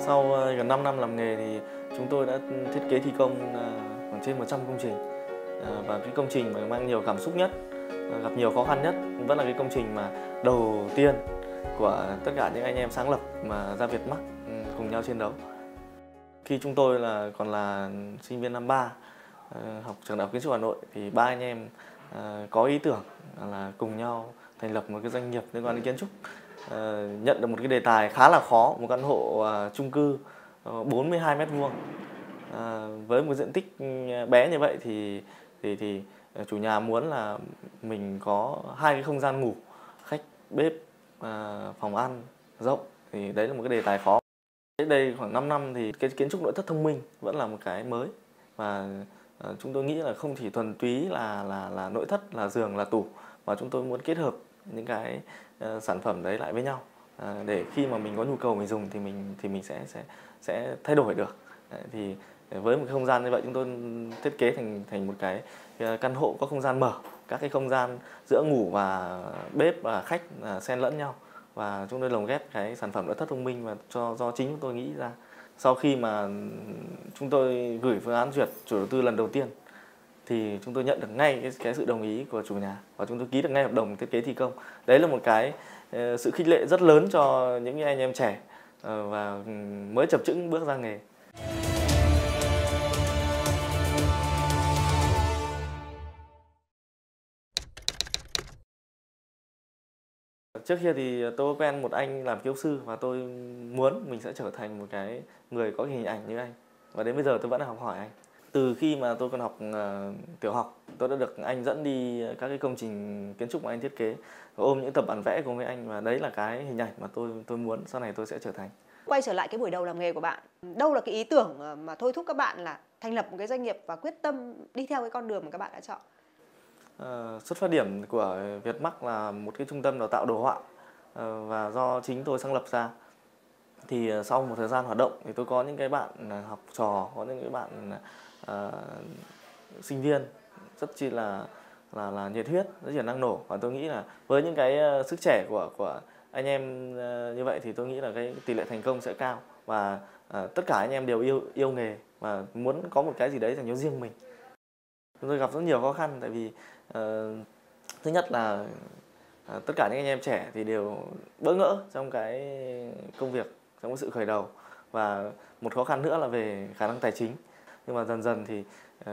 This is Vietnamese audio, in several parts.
Sau gần 5 năm làm nghề thì chúng tôi đã thiết kế thi công khoảng trên 100 công trình. Và cái công trình mà mang nhiều cảm xúc nhất, gặp nhiều khó khăn nhất vẫn là cái công trình mà đầu tiên của tất cả những anh em sáng lập mà ra Việt Max cùng nhau chiến đấu. Khi chúng tôi còn là sinh viên năm 3 học trường Đại học Kiến trúc Hà Nội thì ba anh em có ý tưởng là cùng nhau thành lập một cái doanh nghiệp liên quan đến kiến trúc. Nhận được một cái đề tài khá là khó, một căn hộ chung cư 42 m². Với một diện tích bé như vậy thì chủ nhà muốn là mình có 2 cái không gian ngủ, khách, bếp, phòng ăn rộng, thì đấy là một cái đề tài khó. Cách đây khoảng 5 năm thì cái kiến trúc nội thất thông minh vẫn là một cái mới, và chúng tôi nghĩ là không chỉ thuần túy là nội thất, là giường, là tủ, mà chúng tôi muốn kết hợp những cái sản phẩm đấy lại với nhau, để khi mà mình có nhu cầu mình dùng thì mình sẽ thay đổi được. Thì với một cái không gian như vậy, chúng tôi thiết kế thành một cái căn hộ có không gian mở, các cái không gian giữa ngủ và bếp và khách xen lẫn nhau, và chúng tôi lồng ghép cái sản phẩm nội thất thông minh và do chính chúng tôi nghĩ ra. Sau khi mà chúng tôi gửi phương án duyệt chủ đầu tư lần đầu tiên thì chúng tôi nhận được ngay cái sự đồng ý của chủ nhà, và chúng tôi ký được ngay hợp đồng thiết kế thi công. Đấy là một cái sự khích lệ rất lớn cho những anh em trẻ và mới chập chững bước ra nghề. Trước kia thì tôi có quen một anh làm kiến trúc sư, và tôi muốn mình sẽ trở thành một cái người có hình ảnh như anh, và đến bây giờ tôi vẫn đang học hỏi anh. Từ khi mà tôi còn học tiểu học, tôi đã được anh dẫn đi các cái công trình kiến trúc mà anh thiết kế, và ôm những tập bản vẽ cùng với anh, và đấy là cái hình ảnh mà tôi muốn sau này tôi sẽ trở thành. Quay trở lại cái buổi đầu làm nghề của bạn, đâu là cái ý tưởng mà thôi thúc các bạn là thành lập một cái doanh nghiệp và quyết tâm đi theo cái con đường mà các bạn đã chọn? Xuất phát điểm của Việt Max là một cái trung tâm đào tạo đồ họa, và do chính tôi sáng lập ra. Thì sau một thời gian hoạt động thì tôi có những cái bạn học trò, có những cái bạn sinh viên rất chi là nhiệt huyết, rất là năng nổ, và tôi nghĩ là với những cái sức trẻ của anh em như vậy thì tôi nghĩ là cái tỷ lệ thành công sẽ cao, và tất cả anh em đều yêu nghề và muốn có một cái gì đấy dành cho riêng mình. Chúng tôi gặp rất nhiều khó khăn, tại vì thứ nhất là tất cả những anh em trẻ thì đều bỡ ngỡ trong cái công việc, trong cái sự khởi đầu, và một khó khăn nữa là về khả năng tài chính. Nhưng mà dần dần thì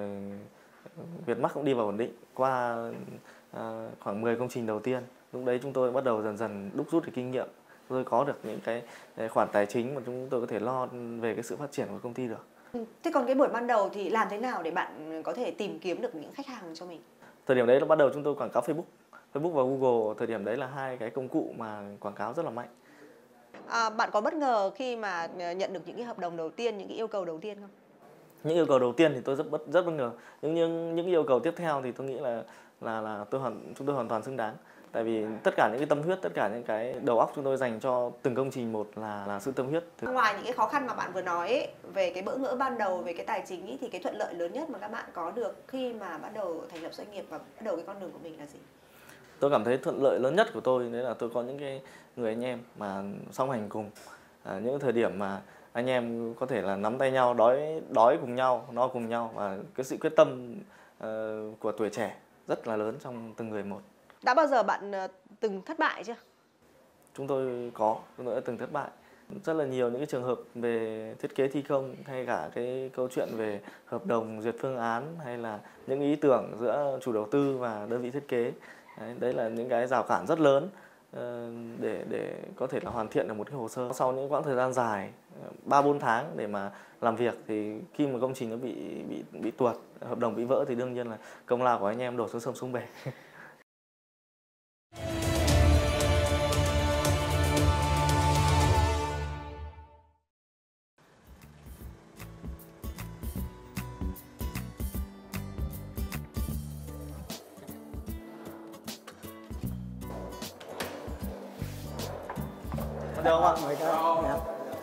Việt Max cũng đi vào ổn định qua khoảng 10 công trình đầu tiên. Lúc đấy chúng tôi bắt đầu dần dần đúc rút được kinh nghiệm, tôi có được những cái khoản tài chính mà chúng tôi có thể lo về cái sự phát triển của công ty được. Thế còn cái buổi ban đầu thì làm thế nào để bạn có thể tìm kiếm được những khách hàng cho mình? Thời điểm đấy là bắt đầu chúng tôi quảng cáo Facebook và Google. Thời điểm đấy là hai cái công cụ mà quảng cáo rất là mạnh. Bạn có bất ngờ khi mà nhận được những cái hợp đồng đầu tiên, những cái yêu cầu đầu tiên không? Những yêu cầu đầu tiên thì tôi rất bất ngờ. Nhưng những yêu cầu tiếp theo thì tôi nghĩ là chúng tôi hoàn toàn xứng đáng. Tại vì tất cả những cái tâm huyết, tất cả những cái đầu óc chúng tôi dành cho từng công trình một là sự tâm huyết. Ngoài những cái khó khăn mà bạn vừa nói ấy, về cái bỡ ngỡ ban đầu, về cái tài chính ấy, thì cái thuận lợi lớn nhất mà các bạn có được khi mà bắt đầu thành lập doanh nghiệp và bắt đầu cái con đường của mình là gì? Tôi cảm thấy thuận lợi lớn nhất của tôi đấy là tôi có những cái người anh em mà song hành cùng. Những thời điểm mà anh em có thể là nắm tay nhau, đói cùng nhau, no cùng nhau, và cái sự quyết tâm của tuổi trẻ rất là lớn trong từng người một. Đã bao giờ bạn từng thất bại chưa? Chúng tôi đã từng thất bại. Rất là nhiều những cái trường hợp về thiết kế thi công, hay cả cái câu chuyện về hợp đồng duyệt phương án, hay là những ý tưởng giữa chủ đầu tư và đơn vị thiết kế. Đấy là những cái rào cản rất lớn để có thể là hoàn thiện được một cái hồ sơ. Sau những quãng thời gian dài 3-4 tháng để mà làm việc, thì khi mà công trình nó bị tuột, hợp đồng bị vỡ, thì đương nhiên là công lao của anh em đổ xuống sông xuống bể. Được không ạ?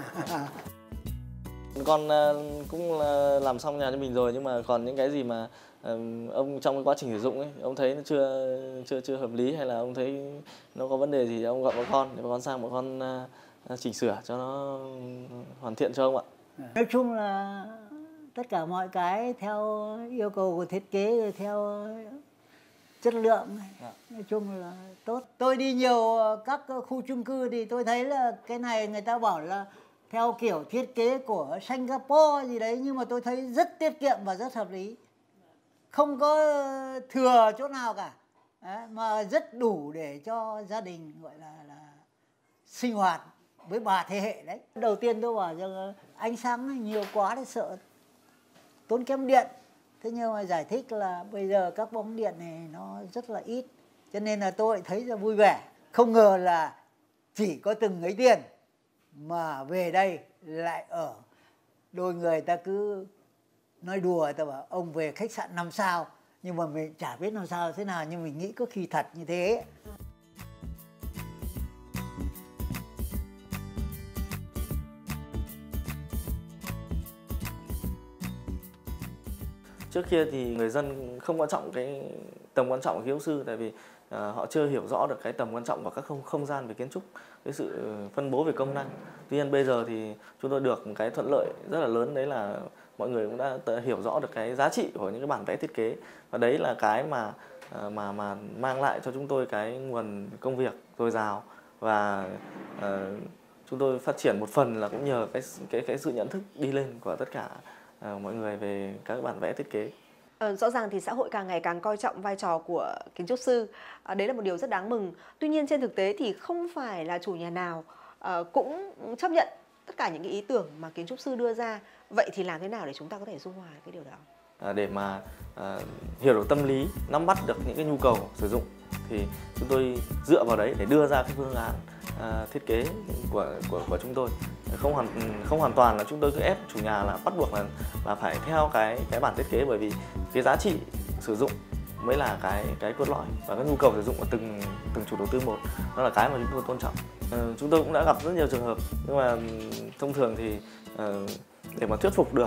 Con cũng làm xong nhà cho mình rồi, nhưng mà còn những cái gì mà ông trong cái quá trình sử dụng ấy, ông thấy nó chưa hợp lý, hay là ông thấy nó có vấn đề gì, ông gọi bọn con để bọn con sang bọn con chỉnh sửa cho nó hoàn thiện cho ông ạ. Nói chung là tất cả mọi cái theo yêu cầu của thiết kế, theo chất lượng, nói chung là tốt. Tôi đi nhiều các khu chung cư thì tôi thấy là cái này người ta bảo là theo kiểu thiết kế của Singapore gì đấy, nhưng mà tôi thấy rất tiết kiệm và rất hợp lý, không có thừa chỗ nào cả. Đấy, mà rất đủ để cho gia đình gọi là sinh hoạt với 3 thế hệ đấy. Đầu tiên tôi bảo rằng ánh sáng nhiều quá thì sợ tốn kém điện. Thế nhưng mà giải thích là bây giờ các bóng điện này nó rất là ít, cho nên là tôi thấy là vui vẻ. Không ngờ là chỉ có từng ấy tiền mà về đây lại ở. Đôi người ta cứ nói đùa, ta bảo ông về khách sạn 5 sao, nhưng mà mình chả biết 5 sao thế nào, nhưng mình nghĩ có khi thật như thế. Trước kia thì người dân không quan trọng cái tầm quan trọng của kiến trúc sư, tại vì họ chưa hiểu rõ được cái tầm quan trọng của các không gian về kiến trúc, cái sự phân bố về công năng. Tuy nhiên bây giờ thì chúng tôi được một cái thuận lợi rất là lớn, đấy là mọi người cũng đã hiểu rõ được cái giá trị của những cái bản vẽ thiết kế, và đấy là cái mà mang lại cho chúng tôi cái nguồn công việc dồi dào, và chúng tôi phát triển một phần là cũng nhờ cái sự nhận thức đi lên của tất cả mọi người về các bản vẽ thiết kế. Rõ ràng thì xã hội càng ngày càng coi trọng vai trò của kiến trúc sư. Đấy là một điều rất đáng mừng. Tuy nhiên trên thực tế thì không phải là chủ nhà nào cũng chấp nhận tất cả những cái ý tưởng mà kiến trúc sư đưa ra. Vậy thì làm thế nào để chúng ta có thể dung hòa cái điều đó? Để mà hiểu được tâm lý, nắm bắt được những cái nhu cầu sử dụng, thì chúng tôi dựa vào đấy để đưa ra cái phương án thiết kế của chúng tôi. Không hoàn toàn là chúng tôi cứ ép chủ nhà là bắt buộc là phải theo cái bản thiết kế, bởi vì cái giá trị sử dụng mới là cái cốt lõi, và cái nhu cầu sử dụng của từng chủ đầu tư một, đó là cái mà chúng tôi tôn trọng. Chúng tôi cũng đã gặp rất nhiều trường hợp, nhưng mà thông thường thì để mà thuyết phục được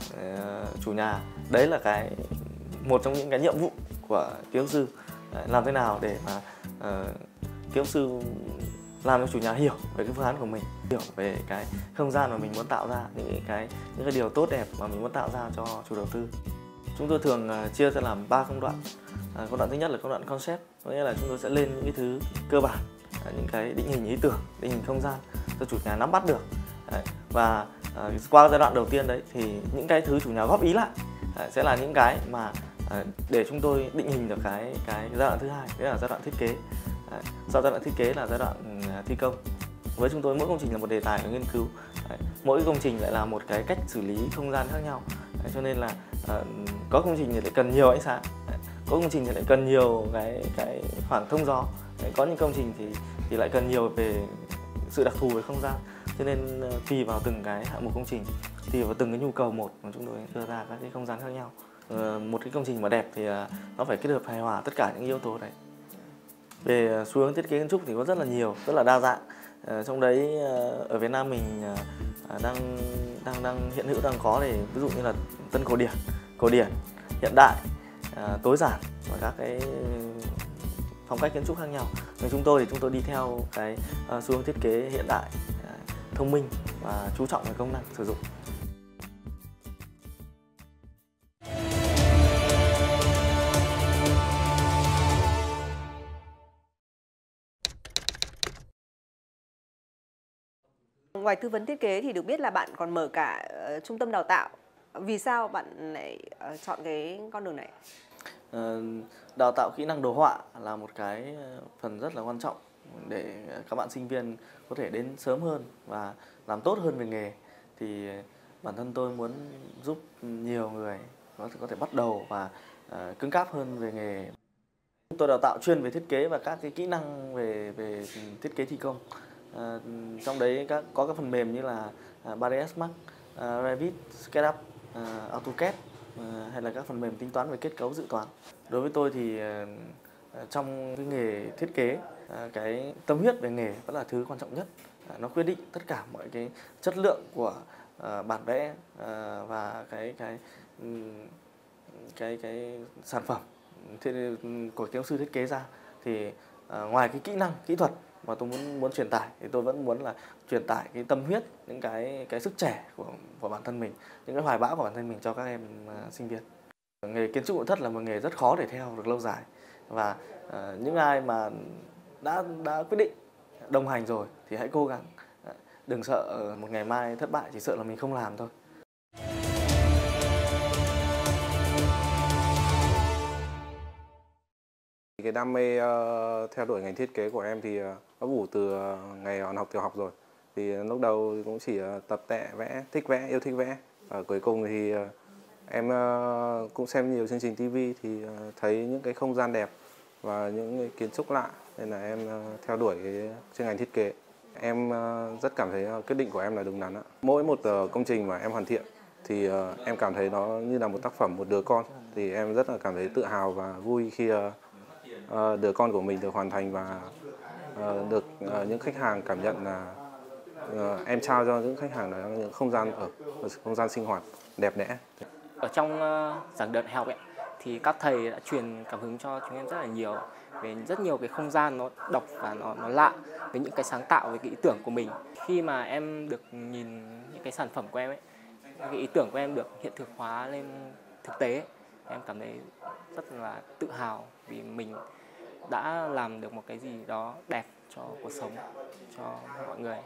chủ nhà, đấy là một trong những cái nhiệm vụ của kiến trúc sư. Làm thế nào để mà kiến trúc sư làm cho chủ nhà hiểu về cái phương án của mình, hiểu về cái không gian mà mình muốn tạo ra, những cái điều tốt đẹp mà mình muốn tạo ra cho chủ đầu tư. Chúng tôi thường chia ra làm 3 công đoạn. Công đoạn thứ nhất là công đoạn concept, có nghĩa là chúng tôi sẽ lên những cái thứ cơ bản, những cái định hình ý tưởng, định hình không gian cho chủ nhà nắm bắt được. Và qua giai đoạn đầu tiên đấy thì những cái thứ chủ nhà góp ý lại sẽ là những cái mà để chúng tôi định hình được cái giai đoạn thứ hai, đấy là giai đoạn thiết kế. Sau giai đoạn thiết kế là giai đoạn thi công. Với chúng tôi mỗi công trình là một đề tài để nghiên cứu. Mỗi công trình lại là một cái cách xử lý không gian khác nhau. Cho nên là có công trình thì lại cần nhiều ánh sáng, có công trình thì lại cần nhiều cái khoảng thông gió, có những công trình thì lại cần nhiều về sự đặc thù về không gian. Cho nên tùy vào từng cái hạng mục công trình, tùy vào từng cái nhu cầu một mà chúng tôi đưa ra các cái không gian khác nhau. Một cái công trình mà đẹp thì nó phải kết hợp hài hòa tất cả những yếu tố đấy. Về xu hướng thiết kế kiến trúc thì có rất là nhiều, rất là đa dạng. Trong đấy ở Việt Nam mình đang hiện hữu đang có, thì ví dụ như là tân cổ điển, hiện đại, tối giản và các cái phong cách kiến trúc khác nhau. Nhưng chúng tôi đi theo cái xu hướng thiết kế hiện đại, thông minh và chú trọng về công năng sử dụng. Ngoài tư vấn thiết kế thì được biết là bạn còn mở cả trung tâm đào tạo. Vì sao bạn lại chọn cái con đường này? Đào tạo kỹ năng đồ họa là một cái phần rất là quan trọng để các bạn sinh viên có thể đến sớm hơn và làm tốt hơn về nghề. Thì bản thân tôi muốn giúp nhiều người có thể bắt đầu và cứng cáp hơn về nghề. Tôi đào tạo chuyên về thiết kế và các cái kỹ năng về thiết kế thi công. Trong đấy có các phần mềm như là 3ds Max, Revit, SketchUp, AutoCAD, hay là các phần mềm tính toán về kết cấu dự toán. Đối với tôi thì trong cái nghề thiết kế, cái tâm huyết về nghề vẫn là thứ quan trọng nhất. Nó quyết định tất cả mọi cái chất lượng của bản vẽ và cái sản phẩm của kiến trúc sư thiết kế ra. Thì ngoài cái kỹ năng, kỹ thuật mà tôi muốn truyền tải thì tôi vẫn muốn là truyền tải cái tâm huyết, những cái sức trẻ của bản thân mình, những cái hoài bão của bản thân mình cho các em sinh viên. Nghề kiến trúc nội thất là một nghề rất khó để theo được lâu dài, và những ai mà đã quyết định đồng hành rồi thì hãy cố gắng, đừng sợ một ngày mai thất bại, chỉ sợ là mình không làm thôi. Cái đam mê theo đuổi ngành thiết kế của em thì ấp ủ từ ngày còn học tiểu học rồi. Thì lúc đầu cũng chỉ tập tẹ vẽ, thích vẽ, yêu thích vẽ. Và cuối cùng thì em cũng xem nhiều chương trình TV thì thấy những cái không gian đẹp và những cái kiến trúc lạ, nên là em theo đuổi cái chuyên ngành thiết kế. Em rất cảm thấy quyết định của em là đúng đắn ạ. Mỗi một công trình mà em hoàn thiện thì em cảm thấy nó như là một tác phẩm, một đứa con. Thì em rất là cảm thấy tự hào và vui khi đứa con của mình được hoàn thành và được những khách hàng cảm nhận là em trao cho những khách hàng đó những không gian không gian sinh hoạt đẹp đẽ. Ở trong giảng đợt học ấy, thì các thầy đã truyền cảm hứng cho chúng em rất là nhiều về rất nhiều cái không gian nó độc và nó lạ, với những cái sáng tạo, với cái ý tưởng của mình. Khi mà em được nhìn những cái sản phẩm của em ấy, những cái ý tưởng của em được hiện thực hóa lên thực tế, em cảm thấy rất là tự hào vì mình đã làm được một cái gì đó đẹp cho cuộc sống, cho mọi người.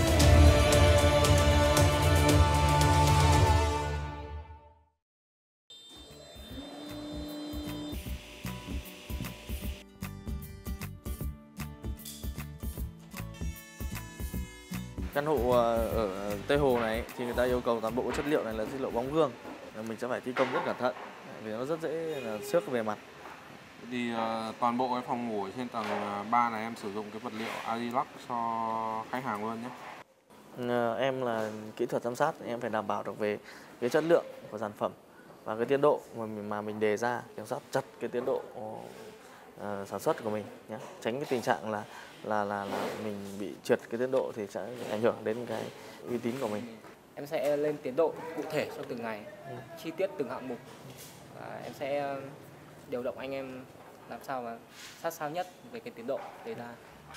Căn hộ ở Tây Hồ này thì người ta yêu cầu toàn bộ chất liệu này là chất liệu bóng gương, mình sẽ phải thi công rất cẩn thận vì nó rất dễ là xước về mặt. Thì toàn bộ cái phòng ngủ trên tầng 3 này em sử dụng cái vật liệu Azilac cho khách hàng luôn nhé. Em là kỹ thuật giám sát, em phải đảm bảo được về cái chất lượng của sản phẩm và cái tiến độ mà mình đề ra, kiểm soát chặt cái tiến độ sản xuất của mình nhé, tránh cái tình trạng là mình bị trượt cái tiến độ thì sẽ ảnh hưởng đến cái uy tín của mình. Em sẽ lên tiến độ cụ thể cho từng ngày, chi tiết từng hạng mục, và em sẽ điều động anh em làm sao mà sát sao nhất về cái tiến độ đề ra.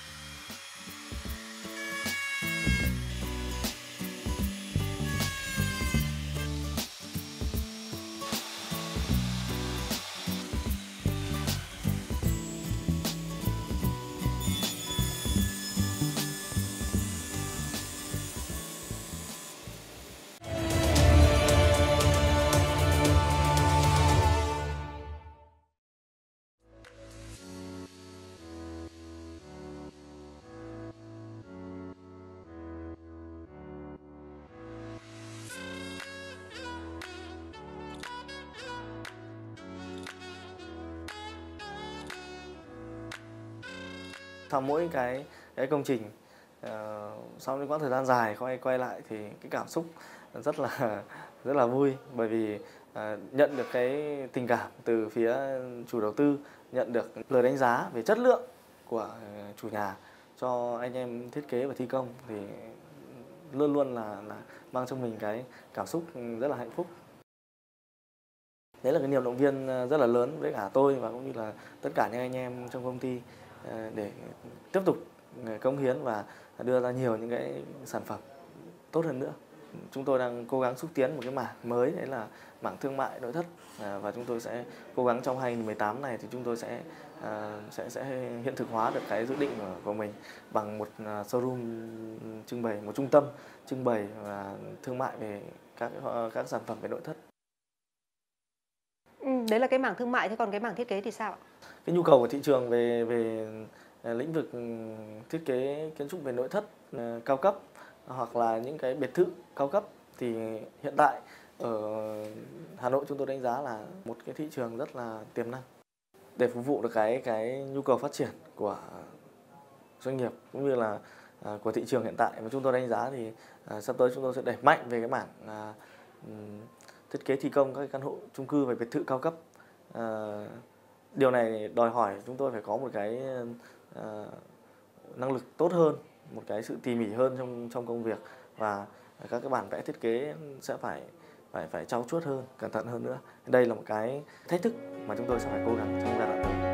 Sau mỗi cái công trình, sau những quãng thời gian dài quay lại thì cái cảm xúc rất là vui, bởi vì nhận được cái tình cảm từ phía chủ đầu tư, nhận được lời đánh giá về chất lượng của chủ nhà cho anh em thiết kế và thi công thì luôn luôn là mang trong mình cái cảm xúc rất là hạnh phúc. Đấy là cái niềm động viên rất là lớn với cả tôi và cũng như là tất cả những anh em trong công ty để tiếp tục cống hiến và đưa ra nhiều những cái sản phẩm tốt hơn nữa. Chúng tôi đang cố gắng xúc tiến một cái mảng mới, đấy là mảng thương mại nội thất, và chúng tôi sẽ cố gắng trong 2018 này thì chúng tôi sẽ hiện thực hóa được cái dự định của mình bằng một showroom trưng bày, một trung tâm trưng bày và thương mại về các sản phẩm về nội thất. Đấy là cái mảng thương mại, thế còn cái mảng thiết kế thì sao ạ? Cái nhu cầu của thị trường về lĩnh vực thiết kế kiến trúc về nội thất cao cấp hoặc là những cái biệt thự cao cấp thì hiện tại ở Hà Nội chúng tôi đánh giá là một cái thị trường rất là tiềm năng để phục vụ được cái nhu cầu phát triển của doanh nghiệp cũng như là của thị trường hiện tại. Mà chúng tôi đánh giá thì sắp tới chúng tôi sẽ đẩy mạnh về cái mảng thiết kế thi công các cái căn hộ chung cư và biệt thự cao cấp. Điều này đòi hỏi chúng tôi phải có một cái năng lực tốt hơn, một cái sự tỉ mỉ hơn trong công việc, và các cái bản vẽ thiết kế sẽ phải trau chuốt hơn, cẩn thận hơn nữa. Đây là một cái thách thức mà chúng tôi sẽ phải cố gắng trong giai đoạn tới.